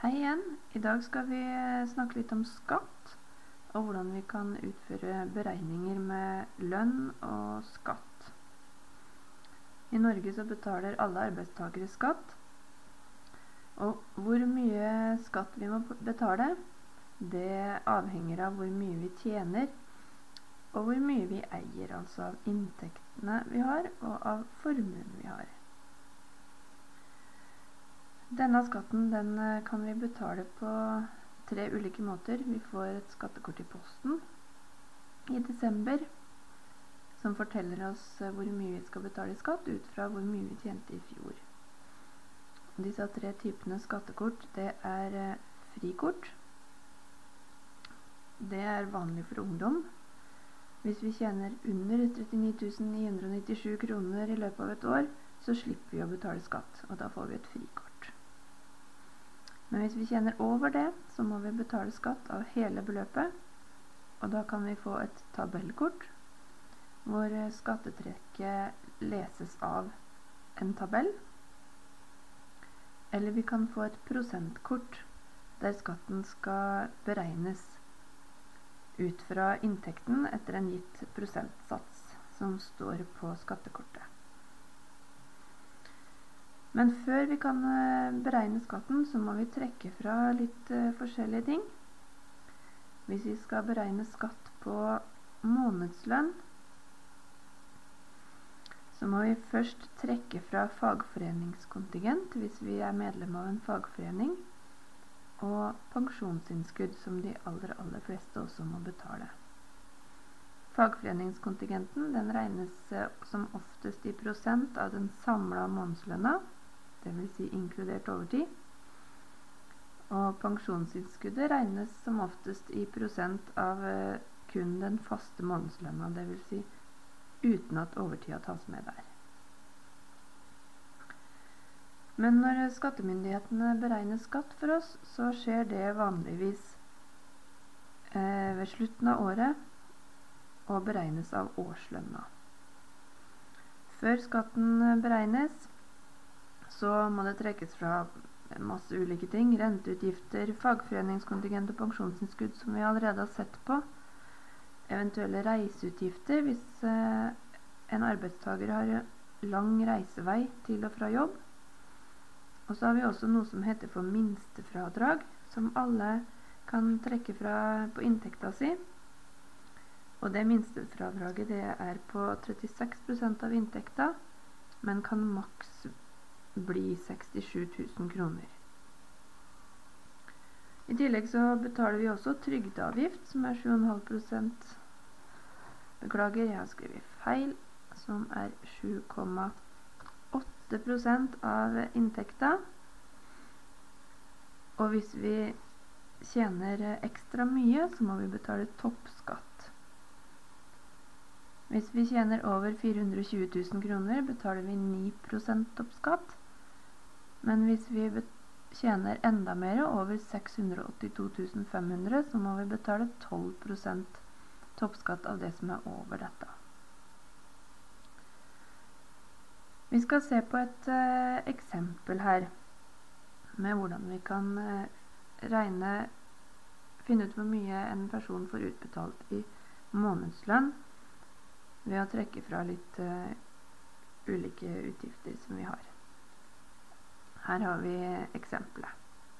Hei igjen. I dag skal vi snakke litt om skatt, og hvordan vi kan utføre beregninger med lønn og skatt. I Norge så betaler alle arbeidstakere skatt, og hvor mye skatt vi må betale, det avhenger av hvor mye vi tjener, og hvor mye vi eier, altså av inntektene vi har, og av formuen vi har. Denne skatten den kan vi betale på 3 ulike måter. Vi får et skattekort i posten i desember, som forteller oss hvor mye vi skal betale i skatt ut fra hvor mye vi tjente i fjor. Disse 3 typene skattekort, det er frikort. Det er vanlig for ungdom. Hvis vi tjener under 39 997 kroner i løpet av et år, så slipper vi å betale skatt, og da får vi et frikort. Men hvis vi tjener over det, så må vi betale skatt av hele beløpet, og da kan vi få et tabellkort, hvor skattetrekket leses av en tabell. Eller vi kan få et prosentkort, der skatten skal beregnes ut fra inntekten etter en gitt prosentsats som står på skattekortet. Men før vi kan beregne skatten, så må vi trekke fra litt forskjellige ting. Hvis vi skal beregne skatt på månedslønn, så må vi først trekke fra fagforeningskontingent hvis vi er medlem av en fagforening, og pensjonsinnskudd som de aller fleste også må betale. Fagforeningskontingenten den regnes som oftest i prosent av den samlede månedslønna, det vil si inkludert overtid. Og pensjonsinnskuddet regnes som oftest i prosent av kun den faste månedslønna, det vil si uten at overtida tas med der. Men når skattemyndighetene beregner skatt for oss, så skjer det vanligvis ved slutten av året og beregnes av årslønna. Før skatten beregnes, så må det trekkes fra masse ulike ting, renteutgifter, fagforeningskontingent og pensjonsinnskudd som vi allerede har sett på, eventuelle reiseutgifter hvis en arbeidstaker har lang reisevei til og fra jobb. Og så har vi også noe som heter for minstefradrag, som alle kan trekke fra på inntekta si. Og det minstefradraget det er på 36% av inntekta, men kan maks bli 67 000 kroner. I tillegg så betaler vi også trygdeavgift, som er 7,5%. Beklager, jeg har skrevet feil, som er 7,8% av inntekta. Og hvis vi tjener ekstra mye, så må vi betale toppskatt. Hvis vi tjener over 420 000 kroner, betaler vi 9% toppskatt. Men hvis vi tjener enda mer, over 682 500, så må vi betale 12% toppskatt av det som er over dette. Vi skal se på et eksempel her, med hvordan vi kan finne ut hvor mye en person får utbetalt i månedslønn, ved å trekke fra litt ulike utgifter som vi har. Her har vi eksempelet.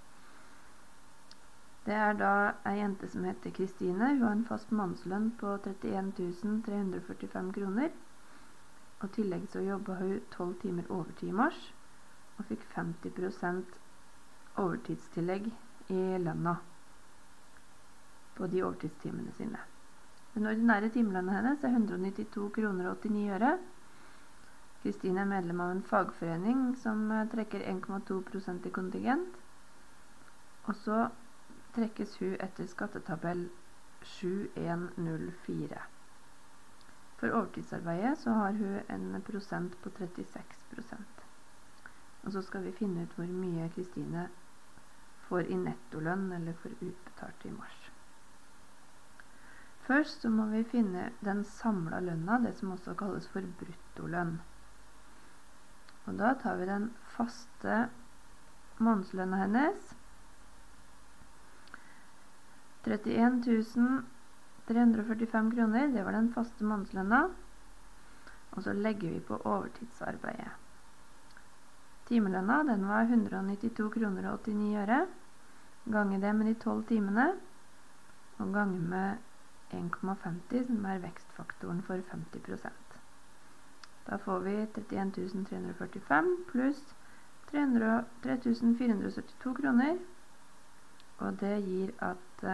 Det er da en jente som heter Kristine. Hun har en fast månedslønn på 31 345 kroner. Og tillegg så jobbet hun 12 timer overtid i mars, og fikk 50% overtidstillegg i lønna på de overtidstimene sine. Den ordinære timelønna hennes er 192 kroner og 89 øre. Kristine er medlem av en fagforening som trekker 1,2% i kontingent. Og så trekkes hun etter skattetabell 7104. For overtidsarbeidet så har hun en prosent på 36%. Og så skal vi finne ut hvor mye Kristine får i nettolønn eller får utbetalt i mars. Først så må vi finne den samlede lønna, det som også kalles for bruttolønn. Og da tar vi den faste månedslønna hennes 31 345 kroner, det var den faste månedslønna. Og så legger vi på overtidsarbeidet. Timelønna, den var 192 kroner og 89 øre. Gange det med de 12 timene, og gange med 1,50, som er vekstfaktoren for 50%. Da får vi 31 345 pluss 3472 kroner, og det gir at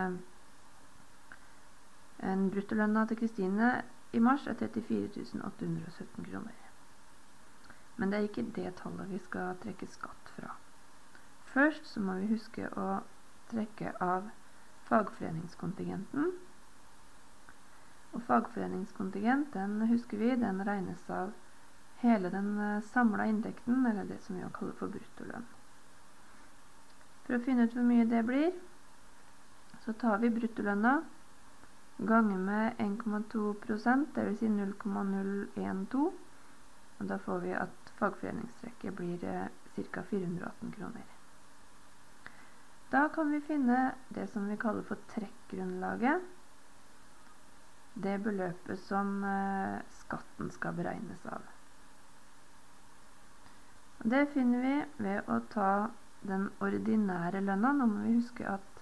en bruttolønna til Kristine i mars er 34 817 kroner. Men det er ikke det tallet vi skal trekke skatt fra. Først så må vi huske å trekke av fagforeningskontingenten. Og fagforeningskontingent, den husker vi, den regnes av hele den samlede inntekten, eller det som vi kaller for bruttolønn. For å finne ut hvor mye det blir, så tar vi bruttolønna, ganger med 1,2%, det vil si 0,012, og da får vi at fagforeningstrekket blir ca. 418 kroner. Da kan vi finne det som vi kaller for trekkgrunnlaget, det beløpet som skatten skal beregnes av. Det finner vi ved å ta den ordinære lønna. Nå må vi huske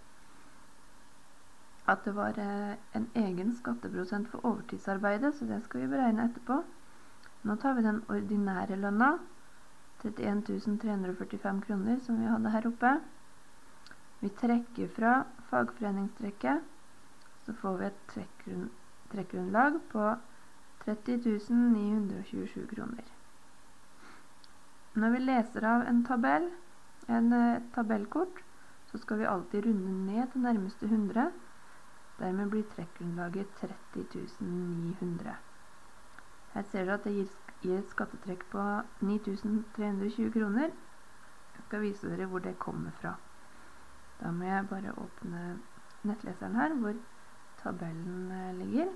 at det var en egen skatteprosent for overtidsarbeidet, så det skal vi beregne etterpå. Nå tar vi den ordinære lønna, 31 345 kroner som vi hadde her oppe. Vi trekker fra fagforeningstrekket, så får vi et trekkgrunnlag på 30 927 kroner. Når vi leser av en tabellkort, så skal vi alltid runde ned til nærmeste 100. Dermed blir trekkgrunnlaget 30 900. Her ser dere at det gir et skattetrekk på 9320 kroner. Jeg skal vise dere hvor det kommer fra. Da må jeg bare åpne nettleseren her, hvor tabellen ligger.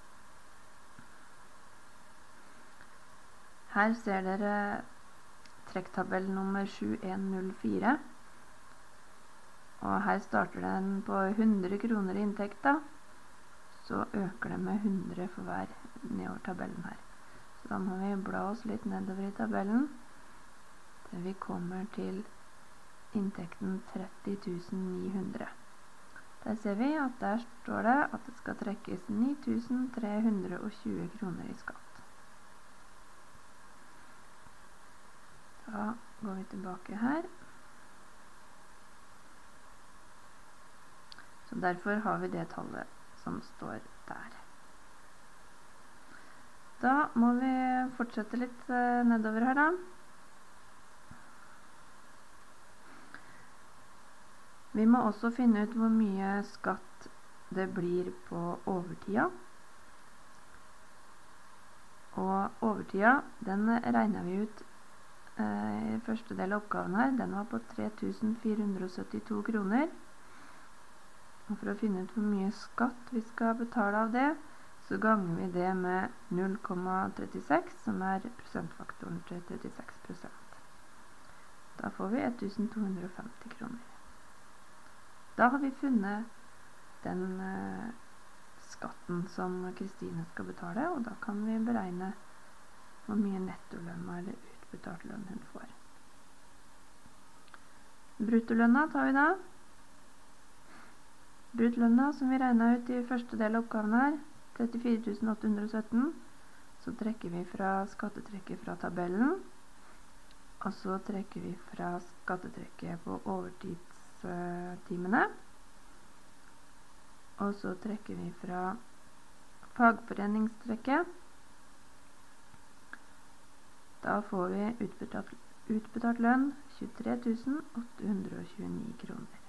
Her ser dere trekktabell nummer 7104. Og her starter den på 100 kroner i inntekt da. Så øker det med 100 for hver nedover tabellen her. Så da må vi bla oss litt nedover i tabellen, til vi kommer til inntekten 30 900. Der ser vi at der står det at det skal trekkes 9320 kroner i skatt. Da går vi tilbake her. Så derfor har vi det tallet som står der. Da må vi fortsette litt nedover her da. Vi må også finne ut hvor mye skatt det blir på overtida. Og overtida, den regner vi ut i første del av oppgaven her. Den var på 3472 kroner. Og for å finne ut hvor mye skatt vi skal betale av det, så ganger vi det med 0,36, som er prosentfaktoren til 36%. Da får vi 1250 kroner. Da har vi funnet den skatten som Kristine skal betale, og da kan vi beregne hvor mye nettolønna eller utbetalt lønn hun får. Bruttolønna tar vi da. Bruttolønna som vi regnet ut i første del av oppgaven her, 34 817, så trekker vi fra skattetrekket fra tabellen, og så trekker vi fra skattetrekket på overtidstimene, og så trekker vi fra fagforeningstrekket. Da får vi utbetalt lønn 23 829 kroner.